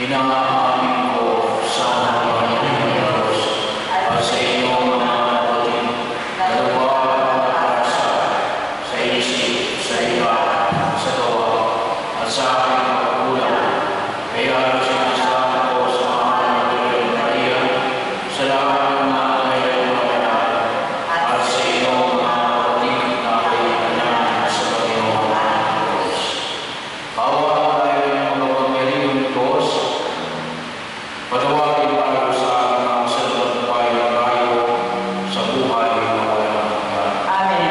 Pinangamin ko sa harapan ng Diyos at sa inyong mga kapatid na luwag ang pag-asa sa isip, sa iba, sa gawa, at sa aking pagkulang. Kaya sinasabi ko sa mga Virgen Maria, sa lahat ng mga kailang maganap, at sa inyong mga kapatid na kailangan sa Panginoon ng Diyos. Kawa tayo ng makapangyarihang Diyos, patawagin tayo sa mga salutampay na tayo sa buhay na walang hanggan. Amen.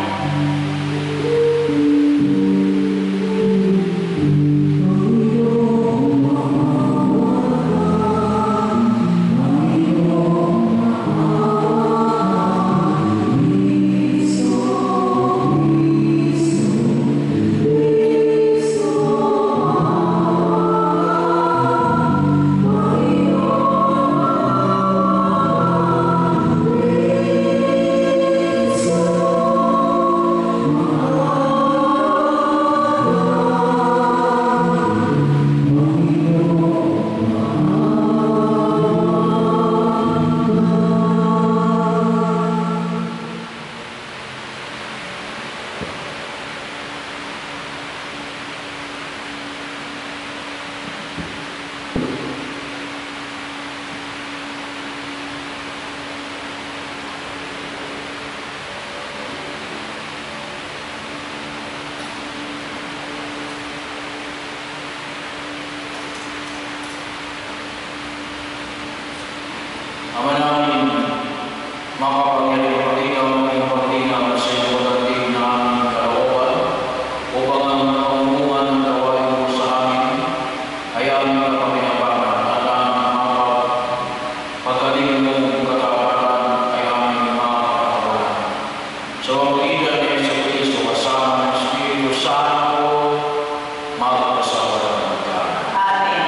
Ama namin, makapangyarihang Panginoon, ang pagtinang sa iyong pagdating na aming kalooban, upang ang kaunungan ng gawain mo sa amin ay aming kapinabangan at ang pagkaling mong katapatan ay aming makakatawanan. Sa pamamagitan ni Jesu Cristo kasama ng Espiritu Santo, magpasawalang hanggan. Amen.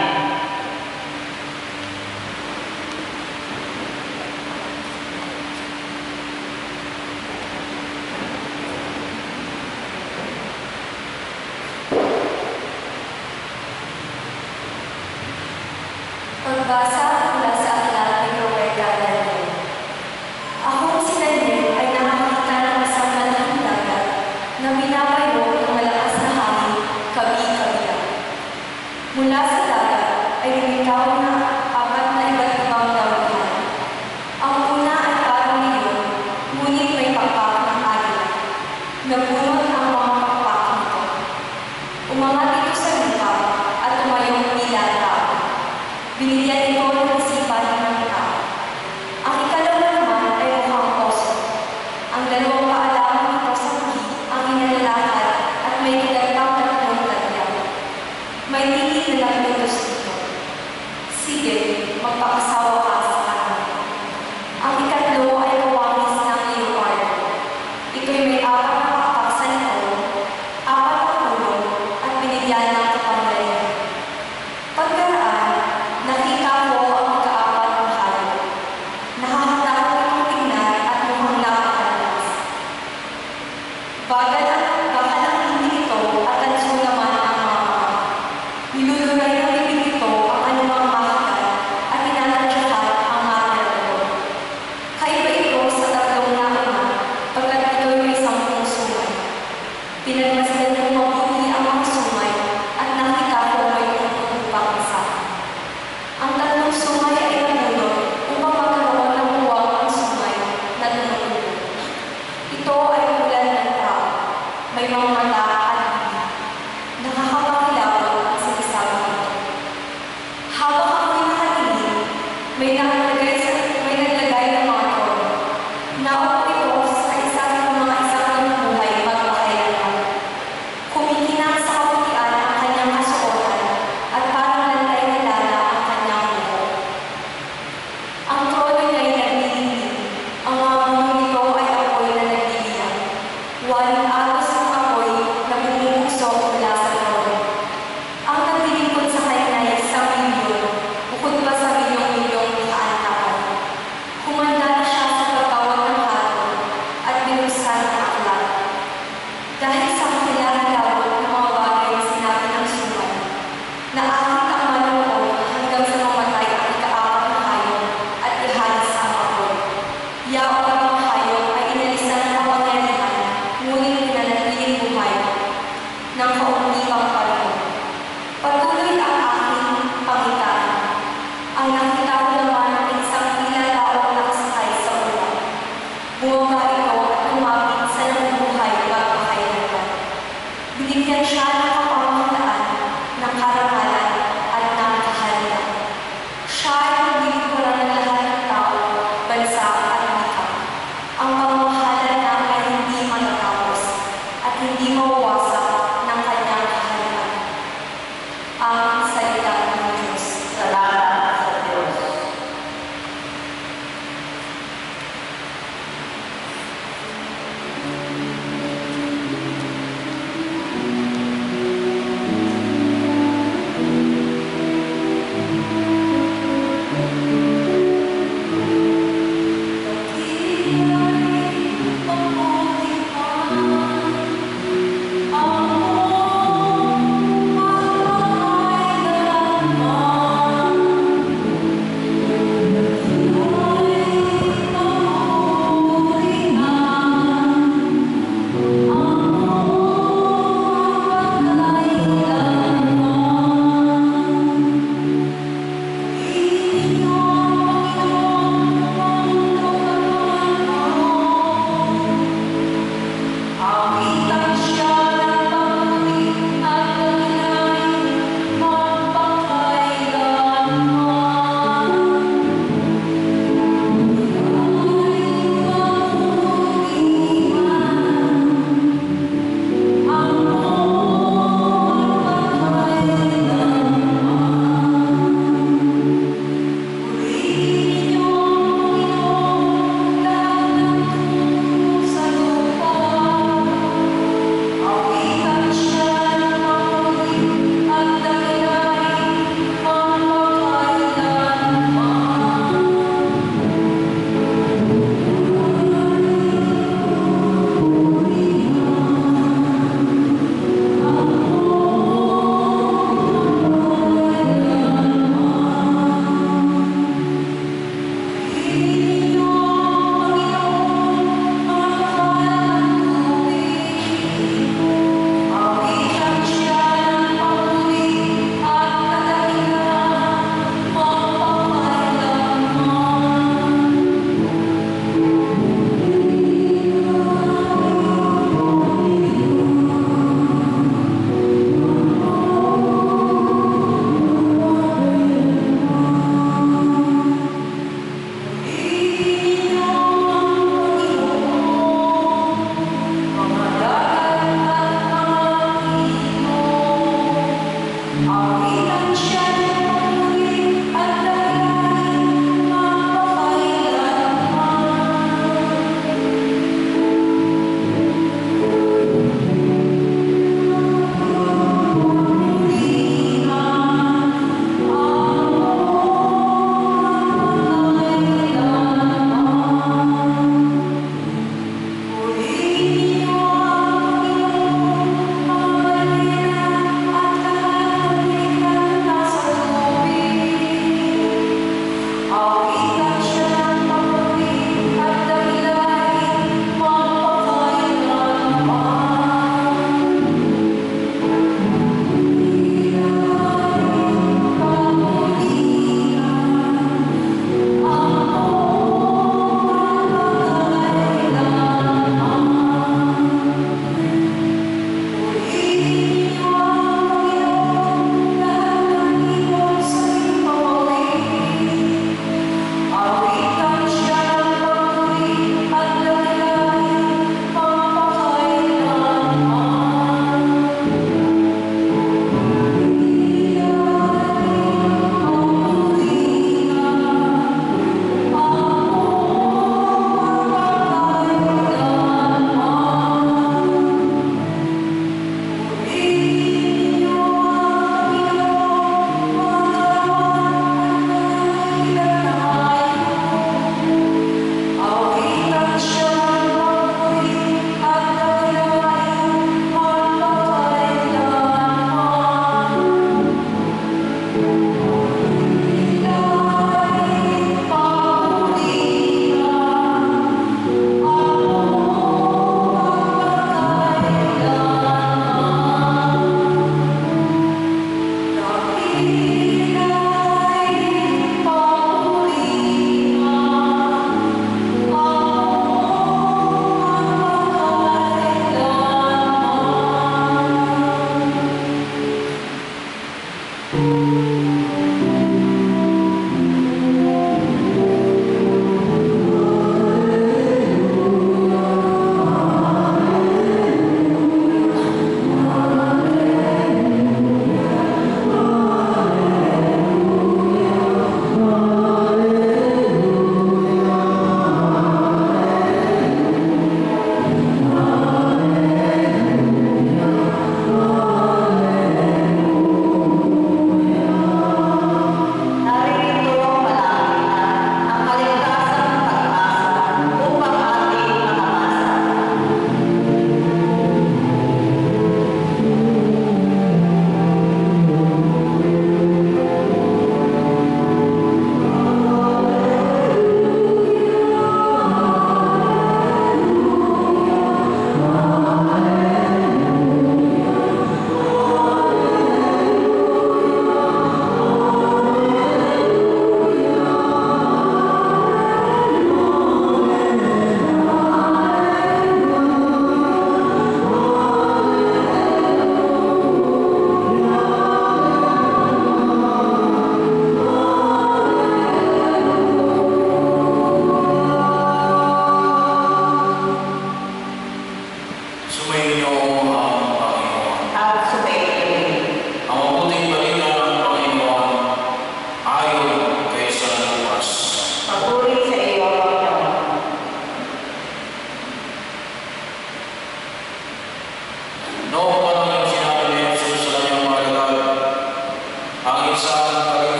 Pagbasa mula sa aklat ni Propeta Daniel. Akong si Daniel ay nakakita ng isang malaking dagat na binabayo ng malakas na hangin kabi-kabilang. Mula sa dagat ay lumitaw na apat na iba't ibang dawihan. Ang una ay parang leon, ngunit may pakpak ng agila. Nabunot ang mga pakpak nito. Umangat ito sa lupa at tumayong bilang tao. Binigyan ito ng isipan ng tao. Ang ikalawa naman ay mukhang oso. Ang dalawang paalaman nito sa kuhi ang inalalakad at may kilalang tatlong tadyang. May tingin na naglutos dito. Sige, magpakasawa ka sa kanya. Ang ikatlo ay kawangis ng leopard. Ito'y may apat na pakpak sa likod, apat na ulo, at binigyan ng kapangyarihan. Pagkaraan, nakita ko ang ikaapat na hayop. Nakakatakot itong tingnan at mukhang napakalakas. Bagal ang hindi ito at tanso naman ang mga mata. Niluluray ng bibig ito ang anumang mahagal at tinatantsahan ang mga tao. Kaiba ito sa tatlong nauna pagkat ito'y may 10 sungay. Pinagmasdan kong mabuti ang mga sungay at nakita ko may upang isa. Ang tatlong sungay ay nabunot upang magkaroon ng buwang ang sungay na tumutulog. Ito ay ulan ng tao, may mga mata at bibig. Nakakapangilabot ang sinasabi nito. Habang ako'y nakatingin, may naglagay ng mga trono. Naupo ito sa isa ng mga isang buhay magpakailanman. Kumikinang sa kaputian ang kanyang kasuotan at parang lantay na lana ang kanyang buho. Ang trono niya ay naglilingling. Ang mga buho nito ay apoy na nagliliyan. Walang agos ng apoy na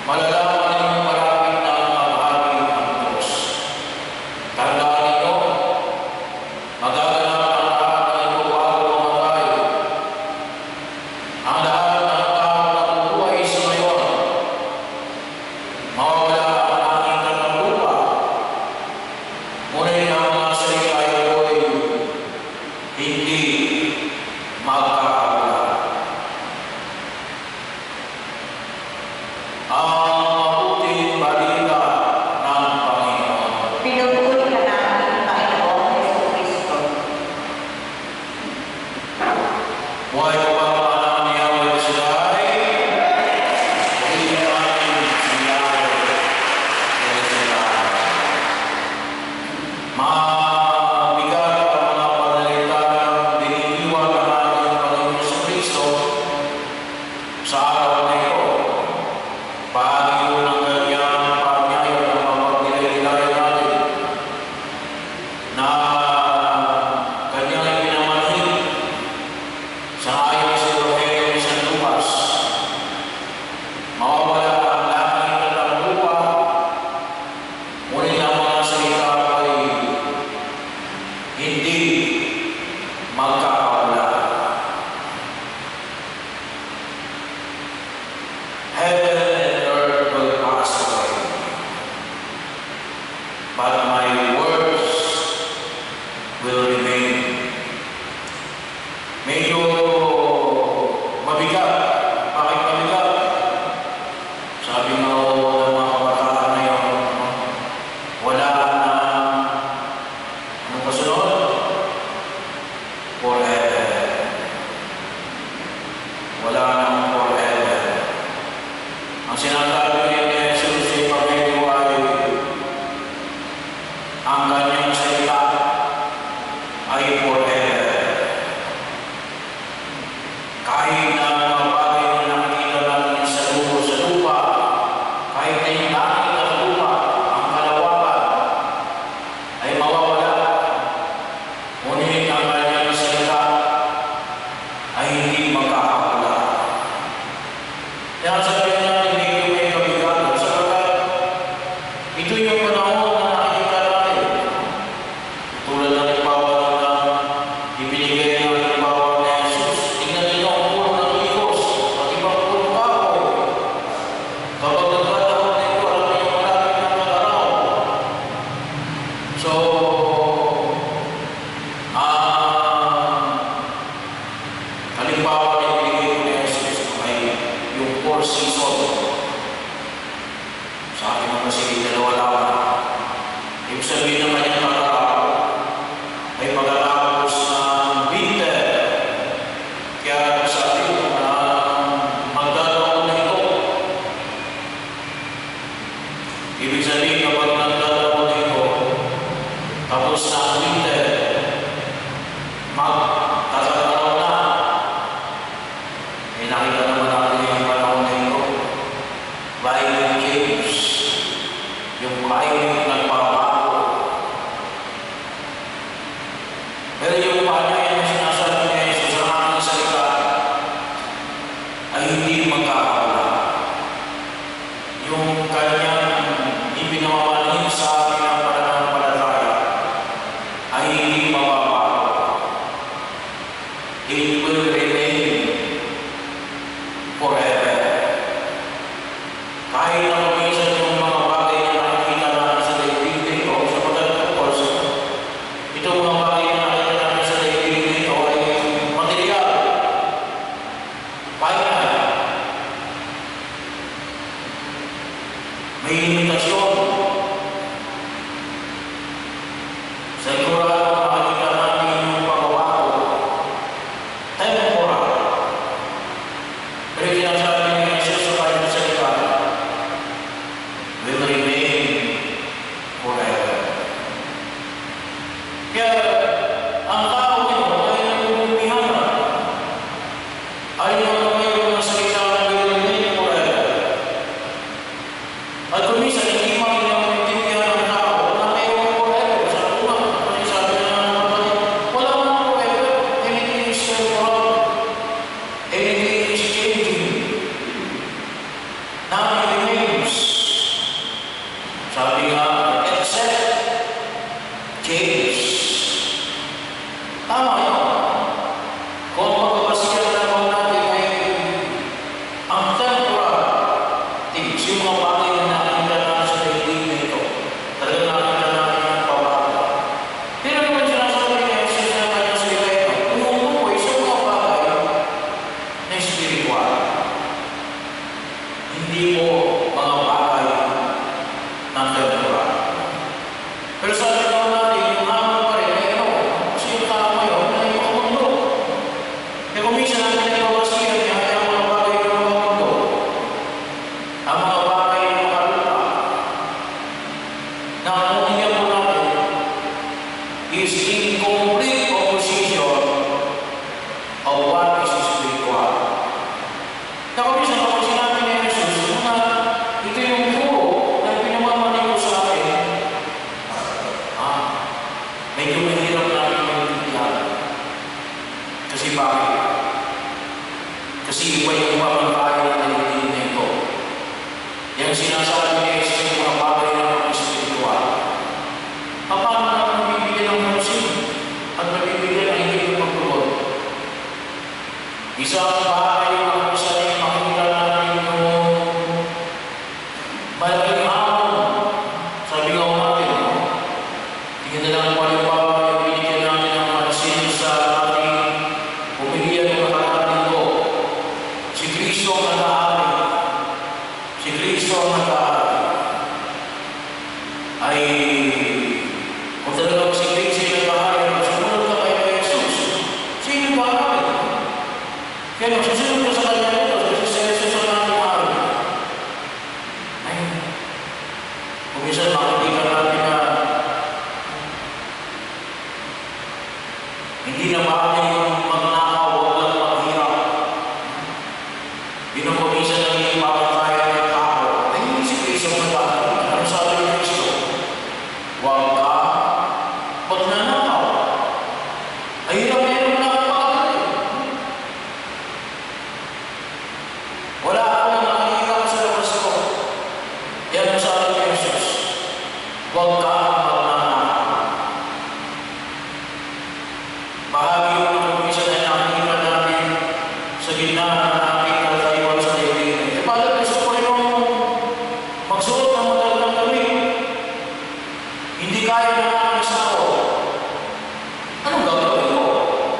malalaman ninyong malapit na ang maghari ng Diyos. Tandaan ninyo, magaganap ang lahat ng ito bago mamatay. Ang lahat ng tao na bubuhay sa ngayon, mawawala ang nakita ng lupa. Ngunit ang mga salita ito'y hindi magkakawala. Ang mabuting balita ng Panginoon. Pinupuri ka namin, Panginoong Jesucristo. Buhay ko ang pangalan ni Yahweh Shaddai. Hindi namin sinabi ng sila. Mabigat ang mga panalita ng biniliwan ng ating Panginoon Jesucristo sa araw na ito. Pagyo ng kanyang panyaya ng mapagdilay-dilay natin na kanyang ipinamanhid sa ayon sa Ebanghelyo ni San Lucas. Mawawala ang langit at ang lupa, ngunit ang mga salita ay hindi magkakawala. Heaven and earth will pass away, but my words will remain. Medyo mabigat. Bakit mabigat? Sabi nga ng mga kabataan ngayon, wala na, anong kasunod? Forever. Wala nang forever. Ang sinasabi ni Jesus sa Ebanghelyo ay ang kanyang salita ay forever. Kahit na mga bagay na nakikita natin sa lupa, kahit na yung langit at lupa, ang kalawakan ay mawawala. Ngunit ang kanyang salita ay hindi magkakawala. Kaya sabihin natin, medyo may kabigat. Sapagkat ito yung panahon na nakikita natin. Tulad ng halimbawa ng ibinigay ng halimbawa ni Jesus. Tingnan ninyo ang puno ng higos at ibang puno kahoy. Kapag nagkataon na ito, alam niyo malapit ng mag-araw. So, halimbawa na ibinigay ko ni Jesus ay yung 4 season. Sa akin naman sige, dalawa lang. Ibig sabihin ng kanyang pag-araw ay pagkatapos ng winter. Kaya sabi ko na magdadaon na ito. Ibig sabihin kapag nagdadaon na ito, tapos na ang winter, magkakaraw na. Eh nakita naman natin yung panahon na ito. Violent change. Yung climate nagbabago. Pero yung panyaya na sinasabi ni Jesus sa aking salita ay hindi magkakawala. Yung kanyang ipinamamanhin sa akin ang pananampalataya ay hindi mababago. It will remain forever. Kahit na kumisan yung mga bagay na nakikita natin sa daigdig dito, sa pagkatapos, itong mga bagay na nakikita natin sa daigdig dito ay material, final. May limitasyon. Sa sigurado makikita natin yung pagbabago, temporal. Pero sinasabi ni Jesus sa kanyang salita, will remain forever. Kaya ang tao nito ay nagpupumihan. Ayaw na ngayon ng salita na will remain forever. At kumisan hindi yung mga bagay na nakikita natin sa daigdig na ito, talagang nakikita natin ang pabago. Pero naman sinasabi ni Jesus na kanyang salita ito, tumutukoy sa mga bagay na espiritual. Hindi mo mga bagay ng temporal. Pero sabi naman natin, yung hamon pa rin, ay ano, kasi yung tao ngayon na yung mundo. Kaya kung minsan natin nagpapasiyan niya, kaya mga bagay ng mga mundo, ang mga bagay ng mga lupa, na ang umiyak mo natin is incomplete opposition of what is spiritual. Kaya kung minsan kapag sinabi ni Jesus, ito yung puro na pinamamali ko sa akin, medyo mahirap natin maintindihan. Kasi bakit? Kasi iba yung pamangkaya ng daigdig na ito. Yung sinasabi ni Jesus yung mga bagay ng espiritual. Paano naman nabibigyan ng pansin at nabibigyan ng hindi ng pagtulog? Isang bagay yung isa rin makikita natin yung malaking hamon. Sabi nga natin, tingin na lang po yung binigyan natin ng pansin sa ating pumilihan ng nakarating ko. Si Kristo ang nag-aaral. Si Kristo ang nag-aaral. Ay, kung talagang si Kristo ang nag-aaral, sumunod ka kay Jesus. Sino nag-aaral? Kaya nung susunod ka sa kanya nito, kasi sa Jesus ang nag-aaral. Ay, kung minsan makikita natin na hindi na maaari yung magnakaw, huwag lang maghirap. Yun ang kumisan ng hindi mapatayan ng tao. Ay, hindi si Kristo nag-aaral. Ano sabi ni Kristo? Huwag ka magnanakaw. Ay, hirap na yun na makakagaling. Wala akong nakikita sa labas ko. Yan ang sabi ni Jesus. Huwag ka magnanakaw. Bahagi yung kumisan na nakikita natin sa gitna ng ating kalaiwan sa daigdig. Paano gusto ko yung magsuot ng magandang damit? Hindi kaya na ang isa ko. Anong gagawin ko?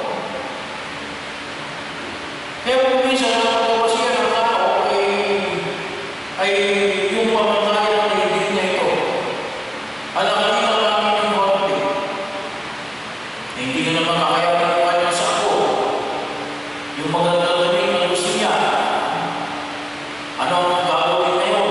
Kaya kung minsan ang pagkawasiyan ng tao ay yung pamatayan ng daigdig na ito. Alakalitan namin ng konti. Hindi na naman kakayanin ko kanya sa ako. Yung magandang damit na gusto niya. Ano ang gagawin ngayon?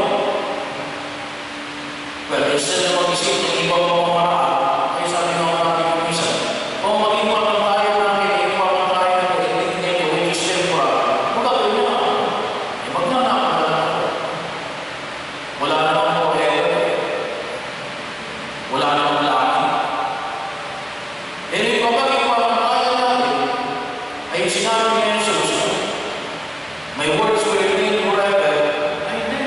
Well, instead na mag-isip ng ibang pamamaraan, ay sabi nga natin yung isa, kung maging pamantayan natin, yung pamantayan ng daigdig na ito, which is temporal, magagawin na. Ay magnanakaw na lang ako. Wala namang forever. Wala namang laki. Eh, kapag yung pamantayan natin, ay sinabi ni Jesus, my words will remain forever. Ay, hindi.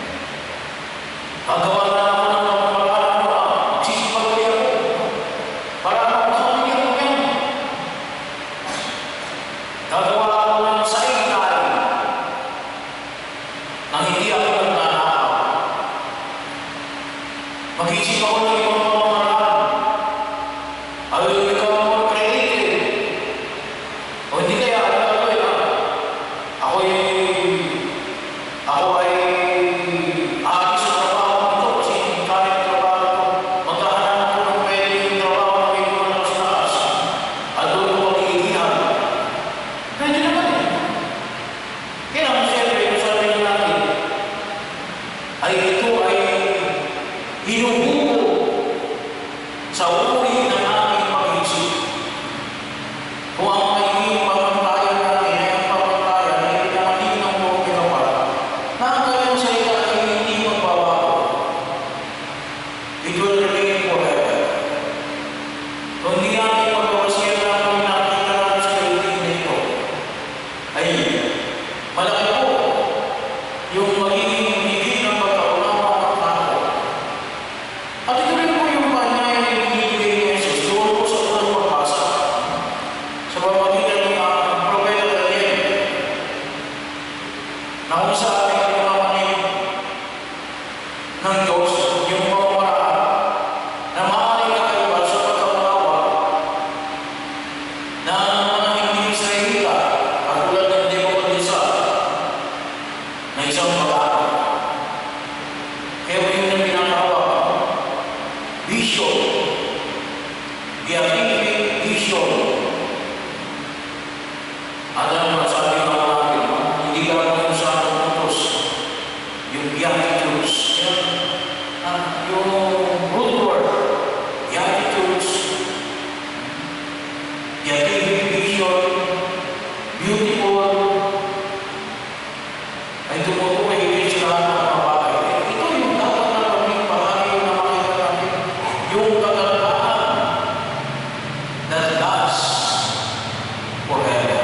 Gagawa na ako ng pamamaraan mo, magsisipag ulit ako. Para makakabigyan ko yan. Gagawa ako ng saingay nang hindi ako nagnanakaw. Mag-isip ako ng ibang pamamaraan. Ay, ikaw mo creative. O hindi kaya, ano gagawin ha? Ako ay aalis sa trabaho nito kasi hindi kaya ng trabaho ko. Maghahanap ako ng pwede yung trabaho na may mga lakas-lakas. At doon ko maghihihan. Pwede naman eh. Kaya naman siyempre, kung sabi na natin, ay ito ay hinuhubo sa uri ng aking pag-iisip. Kung ang magiging pamantayan natin ay ang pamantayan na hindi naman hindi ng buong pinapal, na ang kanyang salita ay hindi magbabago. It will remain forever. Kung hindi natin pagkawasiyan natin nakikita natin sa daigdig na ito, ay malaki po yung magiging higit ng pagkaunawa ng tao ng Diyos yung pamamaraan na maaaring kakaiba sa pagkaunawa na mga hindi Israelita katulad ng Nebuchadnezzar na isang babae. Kaya yun ang pinakawak vision, beatific vision. Alam mo, sabi ng mga akin, hindi ka lang sa utos yung beatitudes. Yung root word, beatitudes, beatific vision, beautiful, ay tumutukoy din sa lahat ng mga bagay. Ito yung dapat na paging bahagi na makita natin. Yung kagandahan that lasts forever.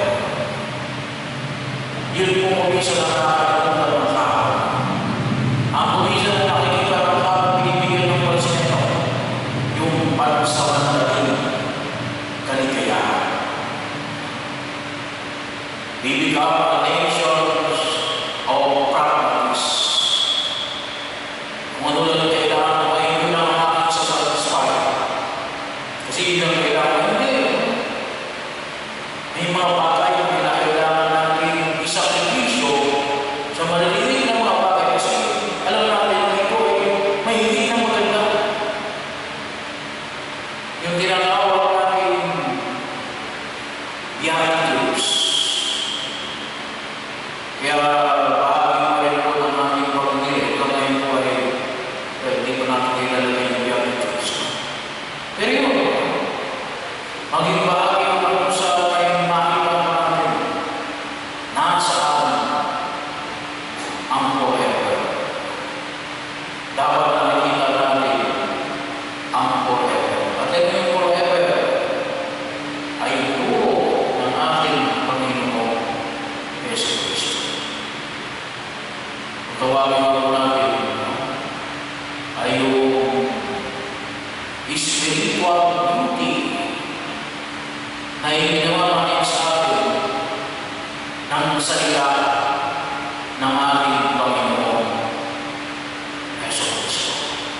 Yun po kumisa na nakakita ng tao. Ang kumisa na nakikita ng tao, binibigyan ng konsepto, yung pansamantaling kaligayahan. We become a nations of practice. Kung ano lang kailangan ko, ay yun ang aking sasatisfy. Kasi yun ang kailangan, hindi. May mga bagay na kailangan natin isakripisyo sa maliliit na mga bagay. Kasi alam natin ito ay may hindi na maganda. Yung tinatawag natin beatitudes. Kaya bahagi pa rin po ng ating pag-inilip. Ito ngayon po ay hindi ko natin kinalagay yung beatitudes. Pero yun, maging bahagi po sa tayong makita natin, nasaan ang forever. Dapat nakikita natin ang forever. At ito yung forever ay turo ng ating Panginoon Yesu Cristo. Kung tawagin po natin ay yung spiritual beauty na ibinawa natin sa atin ng salita ng ating Panginoon Yesu Cristo.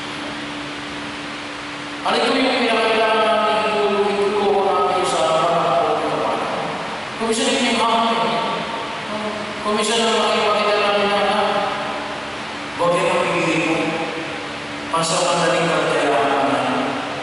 Ano ito yung pinakailangan natin itulong natin sa panahon ng kapal? Kumisa din yung hangin. Kumisa na makipakita natin na huwag yung pagiging mo. Pansamantaling kaligayahan natin.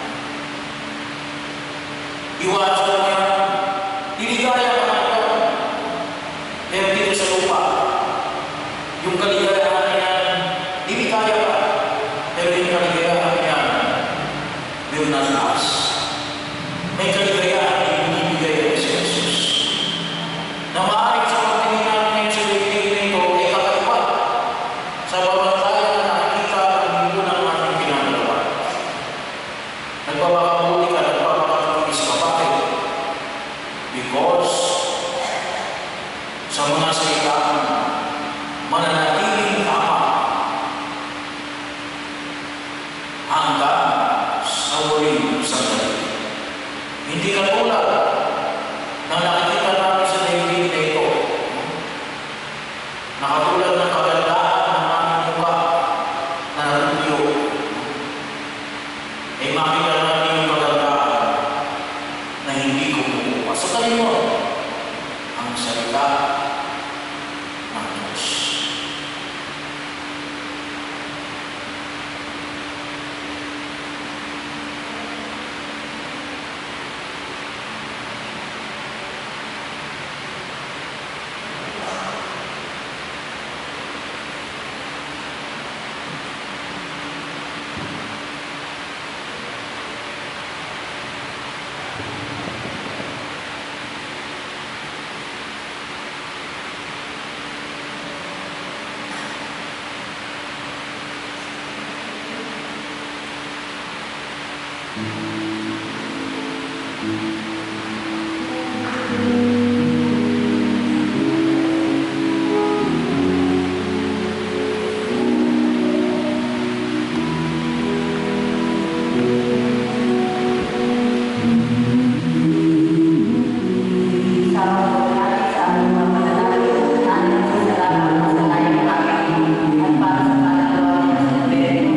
Iwasan mo yan. Diligaya ka na ito. Kaya dito sa lupa, yung kaligayahan na yan, diligaya ka. Pero yung kaligayahan yan, will not last. May kaligayahan na ibinibigay sa Jesus. Na maaaring sa pagtingin natin sa bibig nito ay kakaiba sa babantayan na nakikita ang mundo ng ating pinagagawa. Nagpapakabuti ka, nagpapakatulis ka. Bakit? Because sa mga salitaan mananatiling tama hanggang sa huling sandali. Hindi katulad na nakikita natin sa daigdig na ito. Nakatulad ng kagandaan ng aming mukha na rubyo. Ay makita natin yung kagandaan na hindi kumukuha. Sa kanino ang salita ng Diyos. Para sa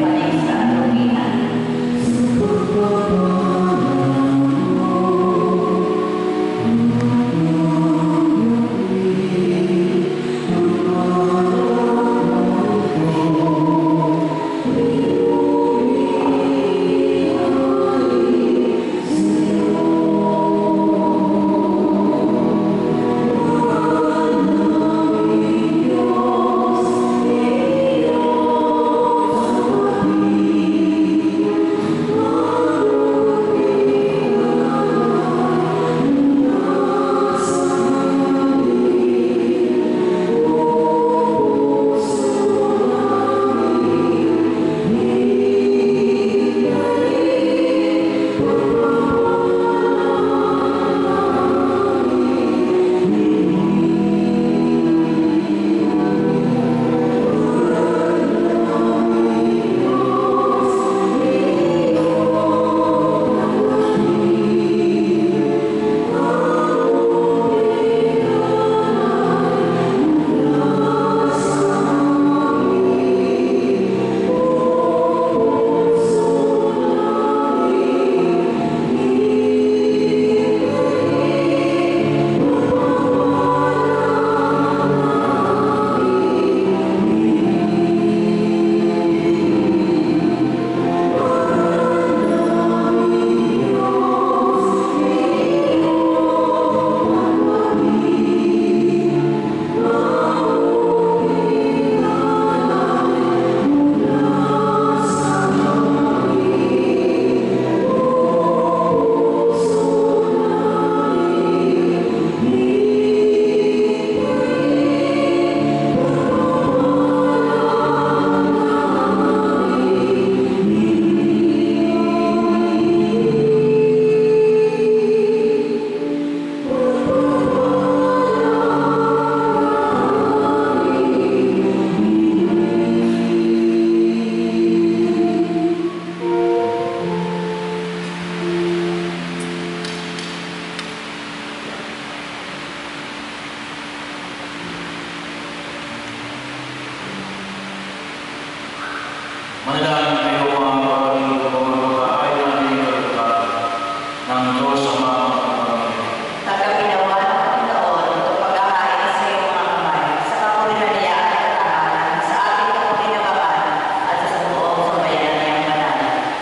Manalangin kayo mga kapatid o mga babae natin kalugatan ng Diyos sa mga kapatid. Tagapinawa ng Panginoon ito paghahain sa iyong mga kamay, sa kapulinaniyaan at katahanan, sa ating kapulinabakan at sa buong sambayanan niyang banal.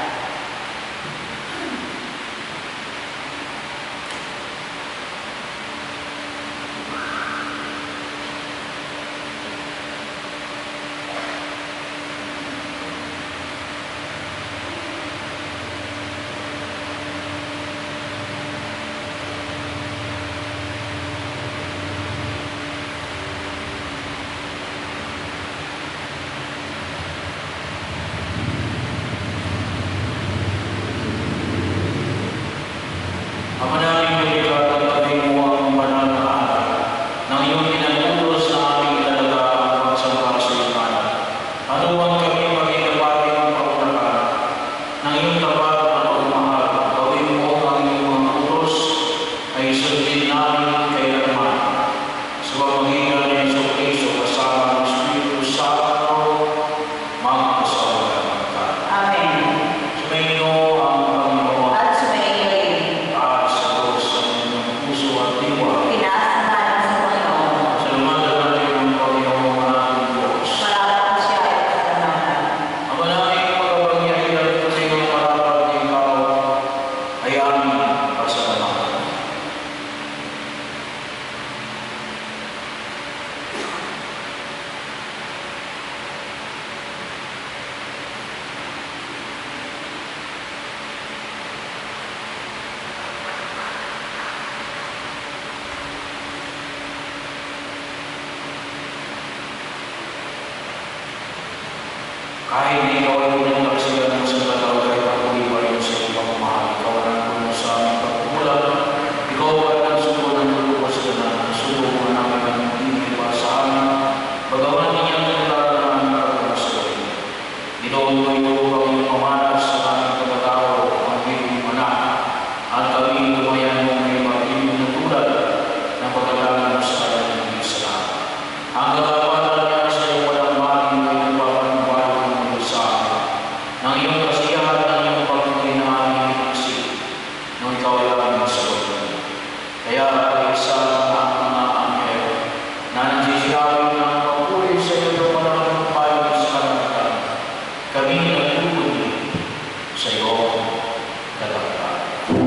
Ama namin balikat at gawin mo ang banal na araw ng iyong pinag-utos na aming ilalaga ang pagsamba sa iyong ngalan. Anuman kami maging kapatid ng pagulakan ng iyong tapat na pagmamahal. Gawin mo ang iyong mga utos ay sundin namin kailanman. Sa pamamagitan ni Jesucristo kasama ng Espiritu Santo, magpasawalan ka. Amen. Sumainyo ang Panginoon. At sumainyo At sa Diyos ang inyong puso at diwa. pinaasahan sa Panginoon. Salamatan natin ang Panginoon ating Diyos. Parapat siya ay kasalamatan. Ang maraming pagkapangyarihan at kasing parapat na ikaw ay aming pasalamatan. Kahit na ikaw ay unang naksiyan ng sanggataw ay patuloy pa rin sa iyong pagmamahal. Ikaw ang nagpuno sa aming pagkukulang. Ikaw ay nagsuko ng lulo sa ganan. Suko mo namin ang hindi para sa amin. Bagawan ninyang naglalaan ang aming pagkasalit. Ginoon mo ito ang iyong pamanas sa aming pagkatao, ang iyong anak. At kami lumayan mo may mag-ibig na tulad ng pagkalaman sa kanyang ng isa. Ang kagawatan niya sa iyong walang maling ay nagpapanubalo ng sa amin. Nang iyong kasiyahan ng iyong pagkakin na aming inisip, nung ikaw ay aming sagot. Kaya ay isa ang mga anghel na nagsisiyawin ng papuri sa iyong walang payo sa kalagatan. Kami nagtutuli sa iyong kalagatan.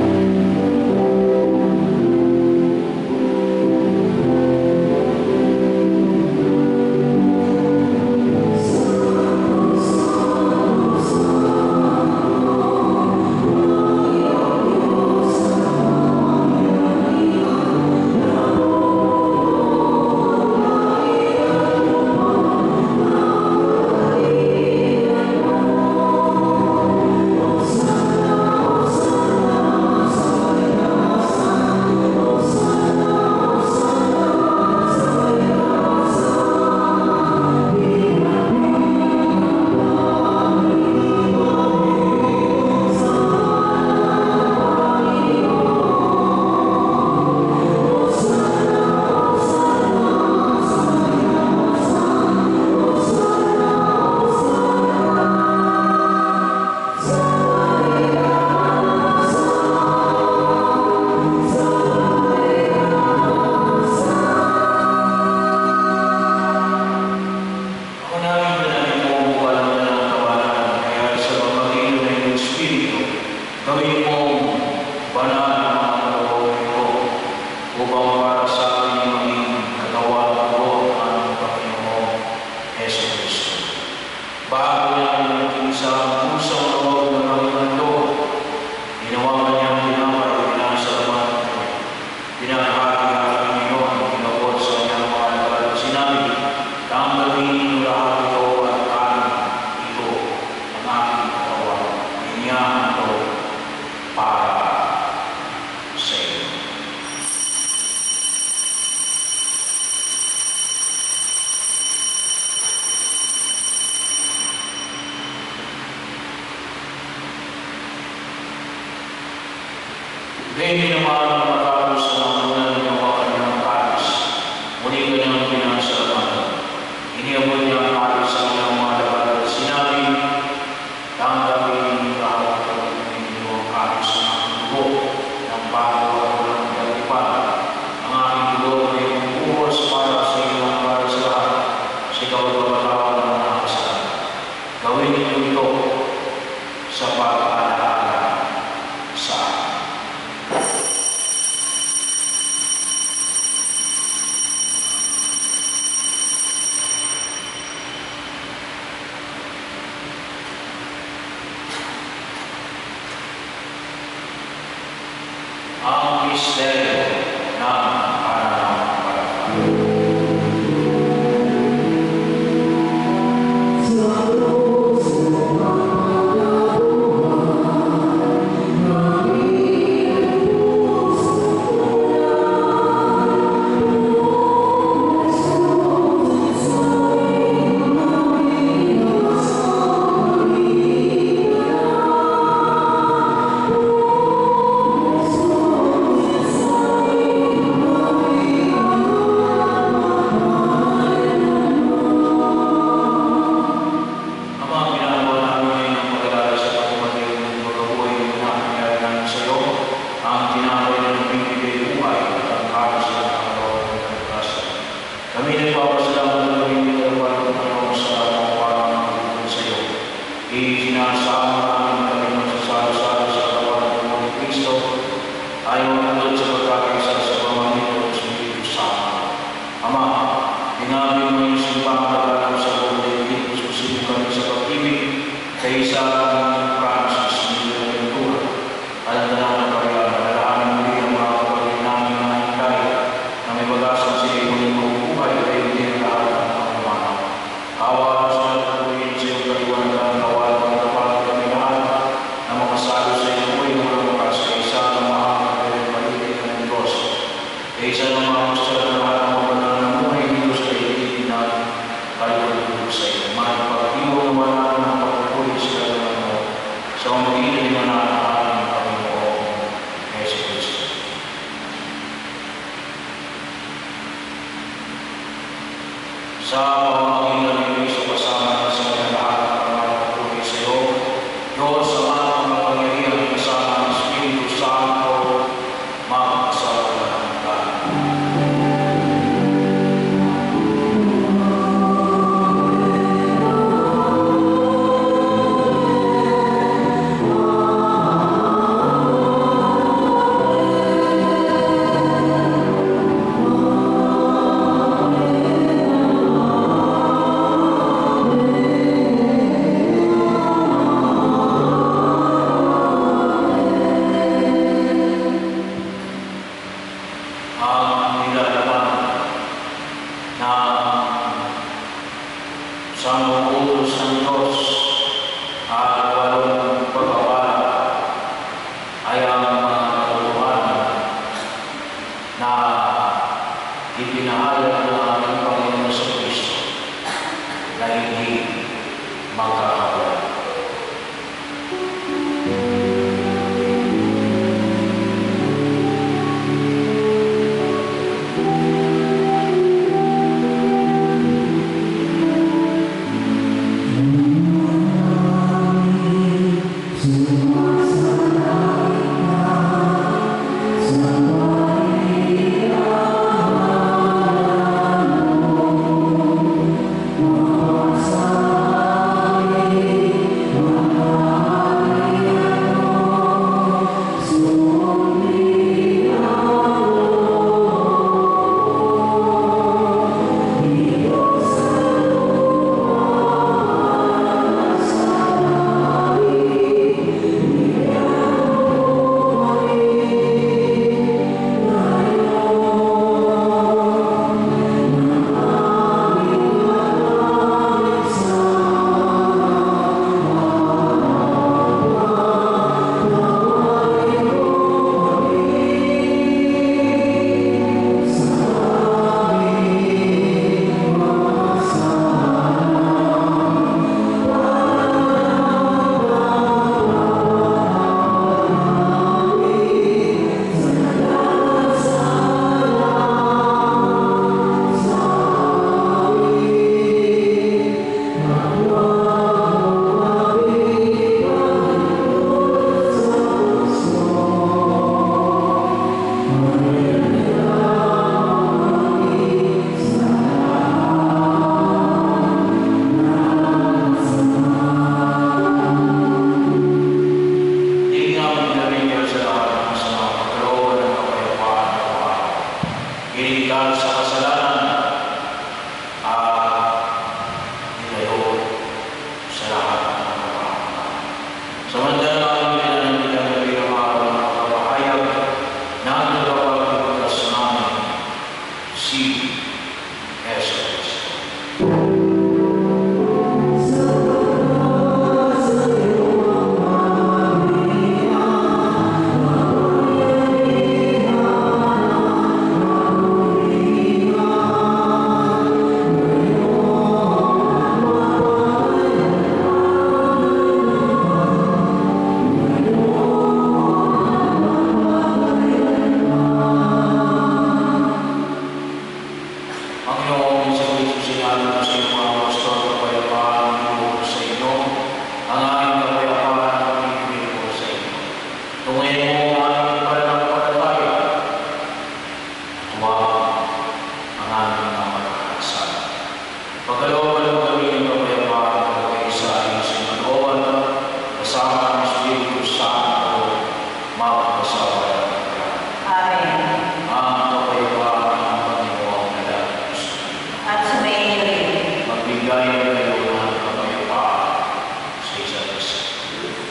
Ako namin pinanay mo ang buwan na ng kawalan, kaya sa pamamagitan ng iyong Espiritu, gawin mo banal na mga kalooban ito, upang para sa amin maging katawan ko ang Panginoon Yesu Cristo. Bago niya naging sa pusang loob ng Panginoon Lord, ginawa ka niyang tinapay, pinasalamat ito. Pinahati-hati niyo ang ginawad sa kanyang mga alagad at sinabi, tanggalin niyo lahat ito at kanin ito ang aking katawan. Iniyahan ito para sa iyo. Ganyan naman ang matapos ng unang ginawa ng kalis. Muli kanyang pinasalamatan. Iniabot niya ang kalis sa kanyang mga laban at sinabi, gawin niyo ito sa pag-alala sa akin. Ang misteryo ng pananampalataya. Kami nagpapasalamat na kami nagpapasalamat sa mga parang sa iyo. Isinasama namin kami magsasalo-salo sa katawan ng Panginoon Kristo. Ayaw nandun sa pagkakaisa sa pamamagitan ng Espiritu Santo. Ama, tinabi mo yung simpangan na galang sa buong daigdig, susunod kami sa pag-ibig, kay isa ng Francis, Miguel Ventura, at na pagkakaisa, alalahanin muli ang mga kapatid namin na hintay na may bagasan sa iyo ng mabubuhay ay hindi ang lahat ng pangumanaw. Awa sa nagpunin sa iyong kaliwanagan, kawal ng kapal kami lahat na makasalo sa iyo ay mga bukas sa isa ng mga kapatid maliit ng Diyos. Kay isa ng mga gusto na lahat ng mabanal na buhay dito sa iligid na kaliwanagan sa iyo. Magpag-iwa naman natin ang pagpunin sa kaliwanagan mo sa pamamagitan ng ating Panginoon Jesus Cristo. Sa pamamagitan ng Kristo kasama na sa mga lahat ng mga patuloy sa iyo, Diyos sa mga makapangyarihan kasama ng Espiritu Santo, magkasawalan ka. Ang nilalaman na sa mga utos ng Diyos at walong pagkawala ay ang mga katotohanan na ipinahayag ng ating Panginoon sa Kristo na hindi magkakawala. Amen.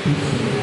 Peace.